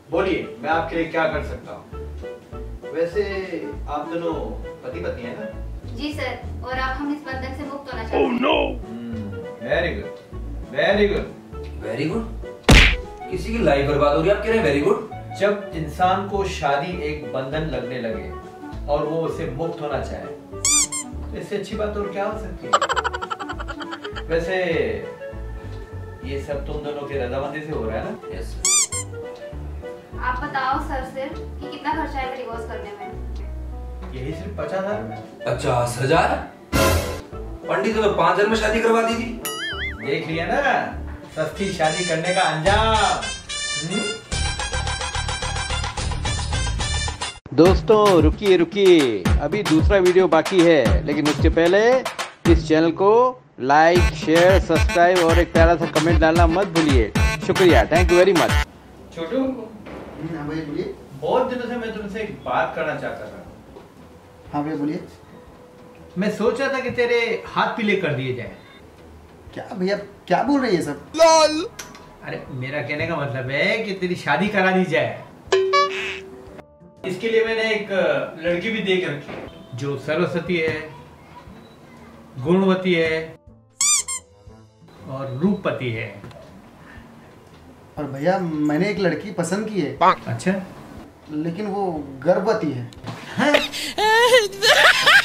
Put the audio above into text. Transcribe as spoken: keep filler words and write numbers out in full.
बोलिए, मैं आपके लिए क्या कर सकता हूँ? वैसे आप दोनों पति पत्नी है ना? जी सर, और आप हम इस बंधन से मुक्त होना चाहते हैं। oh, no. Very good, very good, very good. किसी की लाइफ बर्बाद हो रही है, आप कह रहे हैं वेरी गुड? जब इंसान को शादी एक बंधन लगने लगे और वो उसे मुक्त होना चाहे, तो इससे अच्छी बात और क्या हो सकती है? वैसे ये सब तुम दोनों की रजामंदी से हो रहा है ना? यस। आप बताओ सर से कि कितना खर्चा आएगा डिवोर्स करने में? यही सिर्फ पचास हजार? पचास हजार? पंडित तो पांच हजार में शादी करवा दी थी। देख लिया ना सस्ती शादी करने का अंजाम। दोस्तों रुकिए रुकिए, अभी दूसरा वीडियो बाकी है, लेकिन उसके पहले इस चैनल को लाइक शेयर सब्सक्राइब और एक प्यारा सा कमेंट डालना मत भूलिए। शुक्रिया, thank you very much. Chhotu, हाँ भैया बोलिए। बहुत दिनों से मैं तुमसे एक बात करना चाहता था। हाँ भैया बोलिए। मैं सोच रहा था कि तेरे हाथ पीले कर दिए जाए। क्या भैया क्या बोल रहे हैं सब? लॉल। अरे मेरा कहने का मतलब है कि तेरी शादी करा दी जाए। इसके लिए मैंने एक लड़की भी देख रखी है जो सरस्वती है, गुणवती है और रूपवती है। और भैया मैंने एक लड़की पसंद की है। अच्छा, लेकिन वो गर्भवती है। है?